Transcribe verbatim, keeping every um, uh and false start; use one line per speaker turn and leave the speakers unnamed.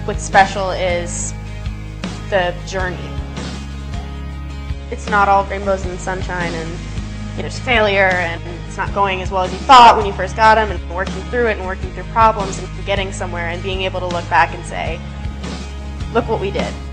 what's special is the journey. It's not all rainbows and sunshine and there's failure and it's not going as well as you thought when you first got them, and working through it and working through problems and getting somewhere and being able to look back and say, look what we did.